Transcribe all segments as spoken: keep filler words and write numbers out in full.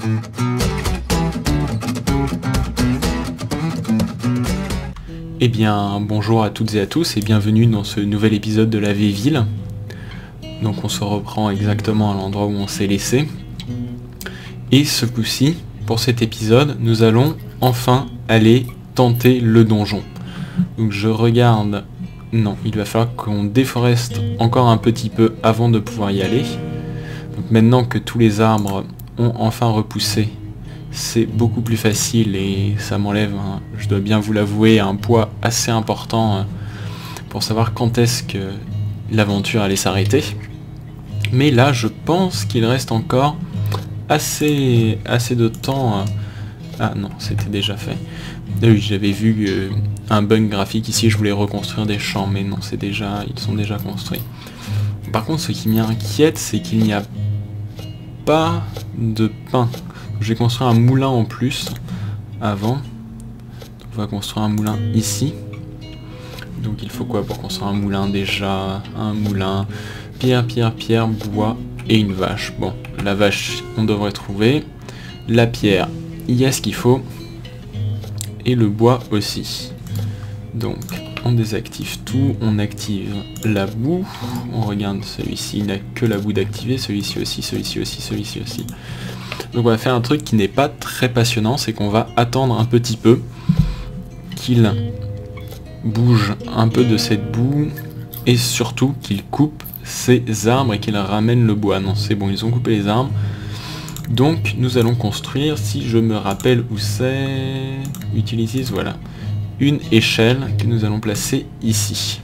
Eh bien, bonjour à toutes et à tous et bienvenue dans ce nouvel épisode de la Vieille-Ville. Donc on se reprend exactement à l'endroit où on s'est laissé. Et ce coup-ci, pour cet épisode, nous allons enfin aller tenter le donjon. Donc je regarde... Non, il va falloir qu'on déforeste encore un petit peu avant de pouvoir y aller. Donc maintenant que tous les arbres ont enfin repoussé, c'est beaucoup plus facile et ça m'enlève, hein, je dois bien vous l'avouer, un poids assez important euh, pour savoir quand est-ce que l'aventure allait s'arrêter. Mais là, je pense qu'il reste encore assez, assez de temps... Euh... Ah non, c'était déjà fait. Oui, j'avais vu euh, un bug graphique ici, je voulais reconstruire des champs, mais non, c'est déjà, ils sont déjà construits. Par contre, ce qui m'inquiète, c'est qu'il n'y a pas de pain. J'ai construit un moulin en plus avant. Donc on va construire un moulin ici. Donc il faut quoi pour construire un moulin déjà? Un moulin, pierre, pierre, pierre, bois et une vache. Bon, la vache, on devrait trouver. La pierre, il y a ce qu'il faut. Et le bois aussi. Donc on désactive tout, on active la boue. On regarde celui-ci, il n'a que la boue d'activer, celui-ci aussi, celui-ci aussi, celui-ci aussi. Donc on va faire un truc qui n'est pas très passionnant, c'est qu'on va attendre un petit peu qu'il bouge un peu de cette boue et surtout qu'il coupe ces arbres et qu'il ramène le bois. Non, c'est bon, ils ont coupé les arbres. Donc nous allons construire, si je me rappelle où c'est, utiliser, voilà, une échelle que nous allons placer ici.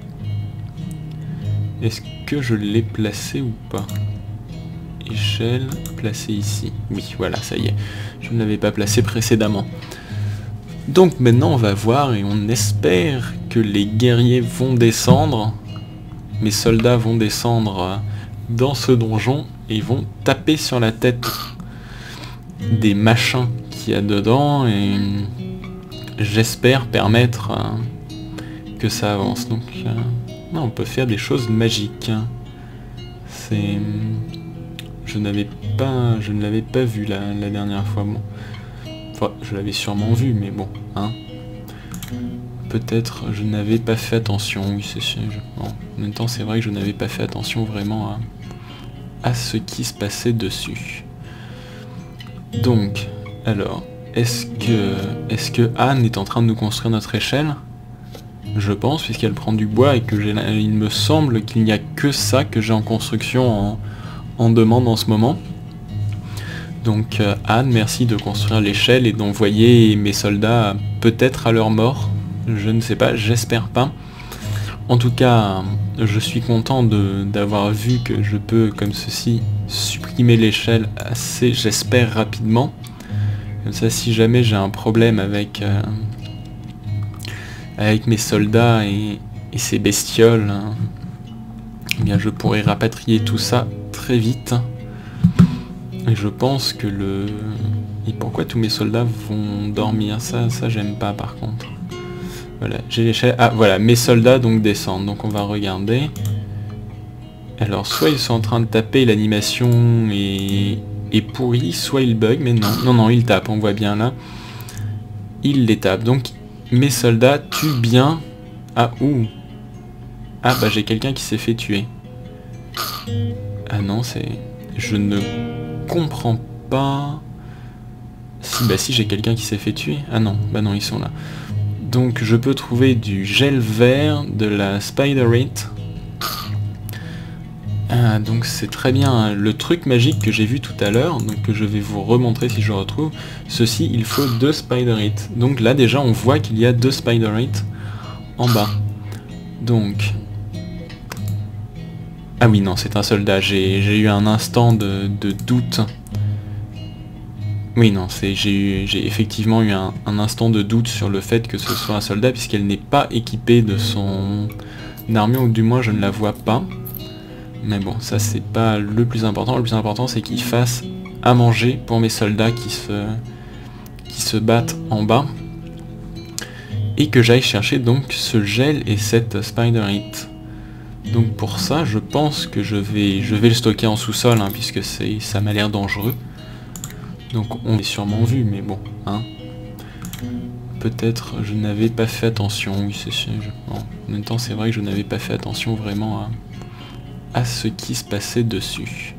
Est-ce que je l'ai placée ou pas? Échelle placée ici. Oui, voilà, ça y est. Je ne l'avais pas placée précédemment. Donc maintenant on va voir et on espère que les guerriers vont descendre. Mes soldats vont descendre dans ce donjon et ils vont taper sur la tête des machins qu'il y a dedans et j'espère permettre que ça avance. Donc on peut faire des choses magiques. C'est... Je n'avais pas, je ne l'avais pas vu la, la dernière fois. Bon. Enfin, je l'avais sûrement vu, mais bon, hein. Peut-être je n'avais pas fait attention. Oui, c'est sûr. Bon. En même temps, c'est vrai que je n'avais pas fait attention vraiment à, à ce qui se passait dessus. Donc, alors, est-ce que, est-ce que Anne est en train de nous construire notre échelle? Je pense, puisqu'elle prend du bois et que j'ai, il me semble qu'il n'y a que ça que j'ai en construction en en demande en ce moment. Donc euh, Anne, merci de construire l'échelle et d'envoyer mes soldats peut-être à leur mort. Je ne sais pas, j'espère pas. En tout cas, je suis content d'avoir vu que je peux, comme ceci, supprimer l'échelle assez, j'espère, rapidement. Comme ça, si jamais j'ai un problème avec, euh, avec mes soldats et, et ces bestioles, hein, eh bien je pourrais rapatrier tout ça très vite. Et je pense que le... Et pourquoi tous mes soldats vont dormir? Ça, ça j'aime pas par contre. Voilà, j'ai l'échelle... Ah voilà, mes soldats donc descendent. Donc on va regarder. Alors soit ils sont en train de taper, l'animation est... est pourrie, soit ils bug, mais non. Non, non, ils tapent, on voit bien là. Ils les tapent. Donc mes soldats tuent bien... Ah, ouh. Ah bah j'ai quelqu'un qui s'est fait tuer. Ah non, c'est... Je ne comprends pas... Si, bah si, j'ai quelqu'un qui s'est fait tuer. Ah non, bah non, ils sont là. Donc je peux trouver du gel vert, de la spiderite. Ah, donc c'est très bien. Hein. Le truc magique que j'ai vu tout à l'heure, donc que je vais vous remontrer si je retrouve, ceci, il faut deux spiderite. Donc là déjà, on voit qu'il y a deux spiderite en bas. Donc... Ah oui, non, c'est un soldat. J'ai eu un instant de, de doute. Oui, non, j'ai effectivement eu un, un instant de doute sur le fait que ce soit un soldat, puisqu'elle n'est pas équipée de son armure, ou du moins je ne la vois pas. Mais bon, ça c'est pas le plus important. Le plus important, c'est qu'il fasse à manger pour mes soldats qui se, qui se battent en bas. Et que j'aille chercher donc ce gel et cette spiderite. Donc pour ça, je pense que je vais, je vais le stocker en sous-sol, hein, puisque ça m'a l'air dangereux. Donc on l'a sûrement vu, mais bon, hein. Peut-être je n'avais pas fait attention, oui c'est sûr. Je... Bon, en même temps c'est vrai que je n'avais pas fait attention vraiment à, à ce qui se passait dessus.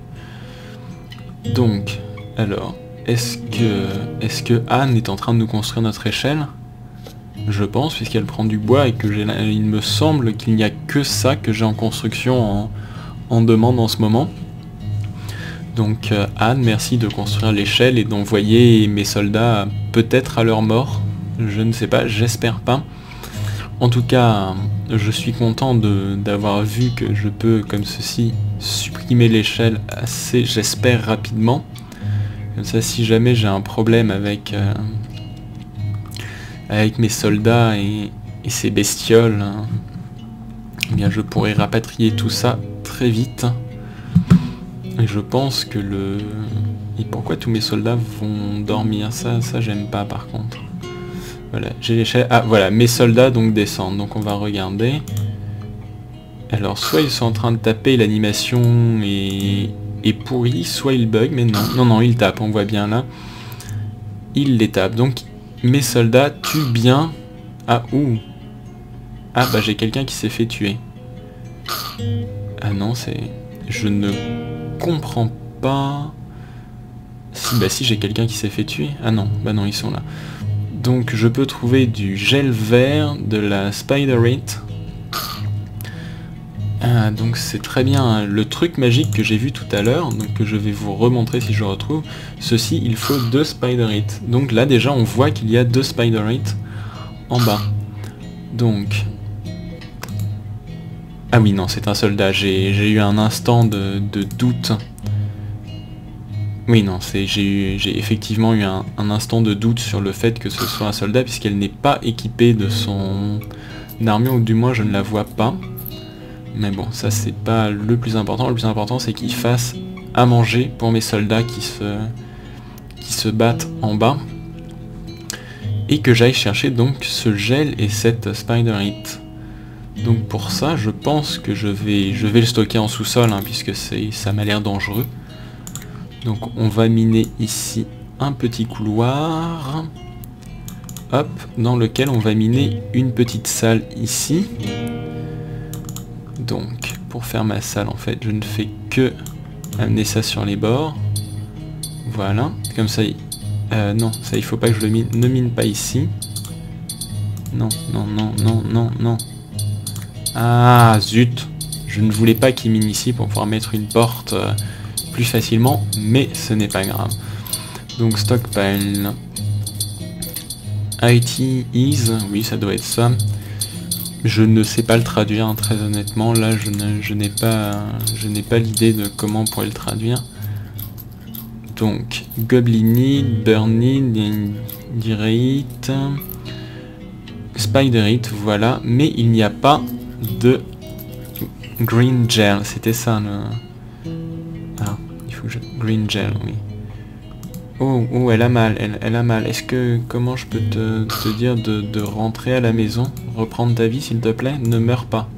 Donc, alors, est-ce que, est-ce que Anne est en train de nous construire notre échelle? Je pense, puisqu'elle prend du bois et que j'ai, il me semble qu'il n'y a que ça que j'ai en construction en, en demande en ce moment. Donc euh, Anne, merci de construire l'échelle et d'envoyer mes soldats peut-être à leur mort. Je ne sais pas, j'espère pas. En tout cas, je suis content d'avoir vu que je peux, comme ceci, supprimer l'échelle assez, j'espère, rapidement. Comme ça, si jamais j'ai un problème avec, euh, avec mes soldats et, et ces bestioles, hein, eh bien je pourrai rapatrier tout ça très vite. Et je pense que le... Et pourquoi tous mes soldats vont dormir? Ça, ça j'aime pas par contre. Voilà, j'ai l'échelle... Ah voilà, mes soldats donc descendent. Donc on va regarder. Alors soit ils sont en train de taper, l'animation est... est pourrie, soit ils bug, mais non. Non, non, ils tapent, on voit bien là. Ils les tapent. Donc mes soldats tuent bien... Ah, ouh. Ah bah j'ai quelqu'un qui s'est fait tuer. Ah non, c'est... Je ne... comprends pas... Si, bah si, j'ai quelqu'un qui s'est fait tuer. Ah non, bah non, ils sont là. Donc je peux trouver du gel vert, de la spiderite. Ah, donc c'est très bien, hein. Le truc magique que j'ai vu tout à l'heure, donc que je vais vous remontrer si je retrouve, ceci, il faut deux spiderite. Donc là déjà on voit qu'il y a deux spiderite en bas. Donc... Ah oui, non, c'est un soldat. J'ai eu un instant de, de doute. Oui, non, j'ai effectivement eu un, un instant de doute sur le fait que ce soit un soldat, puisqu'elle n'est pas équipée de son armure, ou du moins je ne la vois pas. Mais bon, ça c'est pas le plus important. Le plus important, c'est qu'il fasse à manger pour mes soldats qui se, qui se battent en bas. Et que j'aille chercher donc ce gel et cette spiderite. Donc pour ça, je pense que je vais, je vais le stocker en sous-sol, hein, puisque ça m'a l'air dangereux. Donc on va miner ici un petit couloir, hop, dans lequel on va miner une petite salle ici. Donc pour faire ma salle, en fait, je ne fais que amener ça sur les bords. Voilà, comme ça, euh, non, ça il faut pas que je le mine, ne mine pas ici. Non, non, non, non, non, non. Ah, zut! Je ne voulais pas qu'il mine ici pour pouvoir mettre une porte euh, plus facilement, mais ce n'est pas grave. Donc, stockpile. I T is, oui, ça doit être ça. Je ne sais pas le traduire, hein, très honnêtement. Là, je ne, je n'ai pas, je n'ai pas l'idée de comment on pourrait le traduire. Donc, Goblinite, Burnite, Dirite, Spiderite, voilà. Mais il n'y a pas de green gel, c'était ça le... Ah, il faut que je... Green gel, oui. Oh, oh, elle a mal, elle, elle a mal. Est-ce que... Comment je peux te, te dire de, de rentrer à la maison? Reprendre ta vie, s'il te plaît? Ne meurs pas.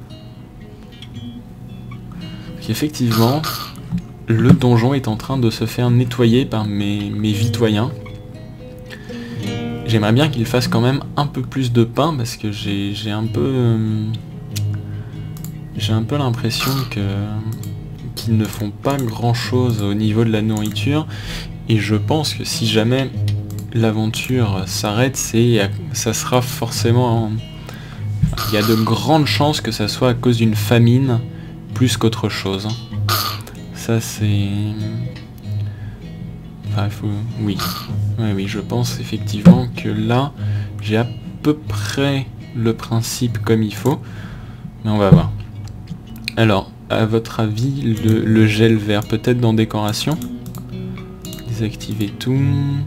Effectivement, le donjon est en train de se faire nettoyer par mes, mes vitoyens. J'aimerais bien qu'il fasse quand même un peu plus de pain, parce que j'ai un peu... Euh, j'ai un peu l'impression que qu'ils ne font pas grand chose au niveau de la nourriture, et je pense que si jamais l'aventure s'arrête, c'est ça sera forcément... Il y a de grandes chances que ça soit à cause d'une famine plus qu'autre chose. Ça c'est... Enfin, il faut... Oui. Oui, oui, je pense effectivement que là, j'ai à peu près le principe comme il faut, mais on va voir. Alors, à votre avis, le, le gel vert, peut-être dans décoration? Désactiver tout.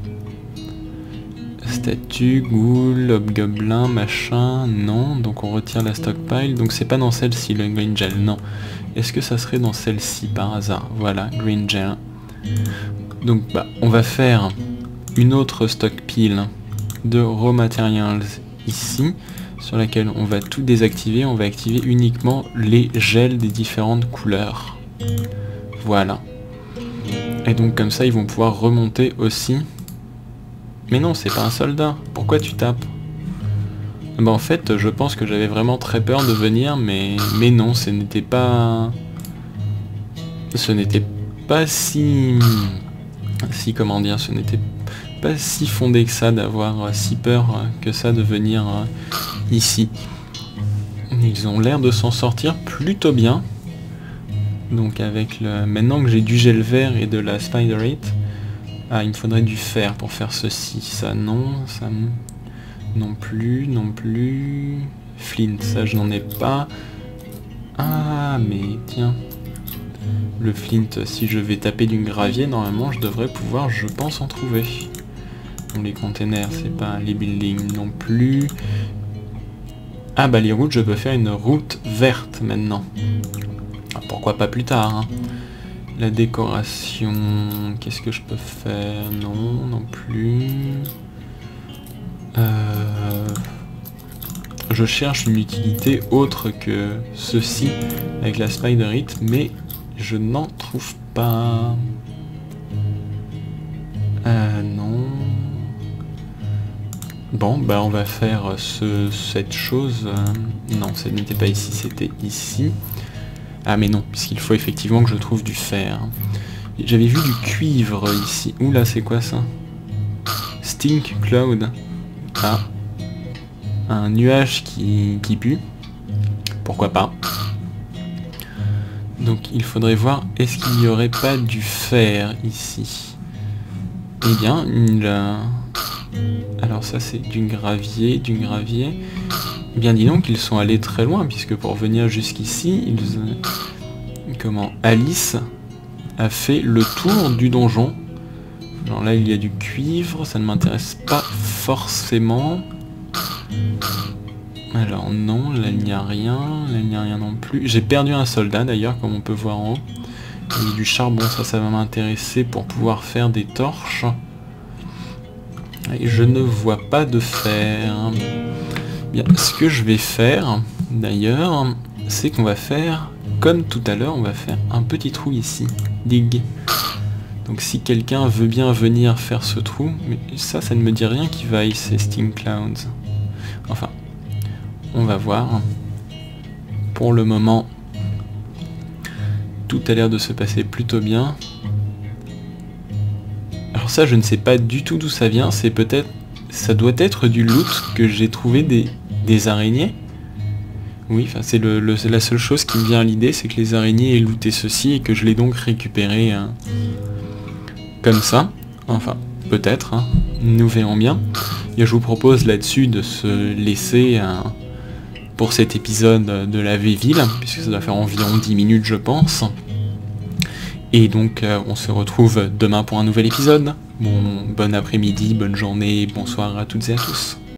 Statue, ghoul, hobgoblin, machin, non. Donc on retire la stockpile. Donc c'est pas dans celle-ci, le green gel, non. Est-ce que ça serait dans celle-ci par hasard? Voilà, green gel. Donc bah, on va faire une autre stockpile de raw materials ici, sur laquelle on va tout désactiver. On va activer uniquement les gels des différentes couleurs. Voilà. Et donc comme ça ils vont pouvoir remonter aussi. Mais non, c'est pas un soldat. Pourquoi tu tapes? Bah en fait, je pense que j'avais vraiment très peur de venir, mais, mais non, ce n'était pas... Ce n'était pas si... Si, comment dire, ce n'était pas si fondé que ça d'avoir si peur que ça de venir ici. Ils ont l'air de s'en sortir plutôt bien. Donc avec le... Maintenant que j'ai du gel vert et de la spiderite, ah, il me faudrait du fer pour faire ceci. Ça non, ça non plus, non plus. Flint, ça je n'en ai pas. Ah mais tiens. Le flint, si je vais taper du gravier, normalement je devrais pouvoir, je pense, en trouver. Bon, les containers, c'est pas les buildings non plus. Ah bah les routes, je peux faire une route verte maintenant. Ah, pourquoi pas plus tard, hein. La décoration, qu'est-ce que je peux faire? Non, non plus. Euh... Je cherche une utilité autre que ceci avec la spiderite, mais je n'en trouve pas. Euh, non. Bon, bah on va faire ce, cette chose. Non, ce n'était pas ici, c'était ici. Ah mais non, puisqu'il faut effectivement que je trouve du fer. J'avais vu du cuivre ici. Oula, c'est quoi ça? Stink Cloud. Ah. Un nuage qui, qui pue. Pourquoi pas. Donc il faudrait voir, est-ce qu'il n'y aurait pas du fer ici? Eh bien, il a... Alors ça c'est du gravier, du gravier. Eh bien dis donc, ils sont allés très loin, puisque pour venir jusqu'ici, ils... Comment? Alice a fait le tour du donjon. Alors là, il y a du cuivre, ça ne m'intéresse pas forcément. Alors non, là il n'y a rien, là il n'y a rien non plus. J'ai perdu un soldat d'ailleurs, comme on peut voir en haut. Il y a du charbon, ça, ça va m'intéresser pour pouvoir faire des torches. Et je ne vois pas de fer. Bien, ce que je vais faire, d'ailleurs, c'est qu'on va faire, comme tout à l'heure, on va faire un petit trou ici. Dig. Donc si quelqu'un veut bien venir faire ce trou, mais ça, ça ne me dit rien qui vaille, ces Stink Clouds. Enfin, on va voir. Pour le moment, tout a l'air de se passer plutôt bien. Alors ça, je ne sais pas du tout d'où ça vient. C'est peut-être... Ça doit être du loot que j'ai trouvé des, des araignées. Oui, enfin c'est le, le, la seule chose qui me vient à l'idée, c'est que les araignées aient looté ceci et que je l'ai donc récupéré hein, comme ça. Enfin, peut-être, hein. Nous verrons bien. Et je vous propose là-dessus de se laisser hein, pour cet épisode de la V-Ville, puisque ça doit faire environ dix minutes je pense. Et donc euh, on se retrouve demain pour un nouvel épisode. Bon, bon après-midi, bonne journée, bonsoir à toutes et à tous.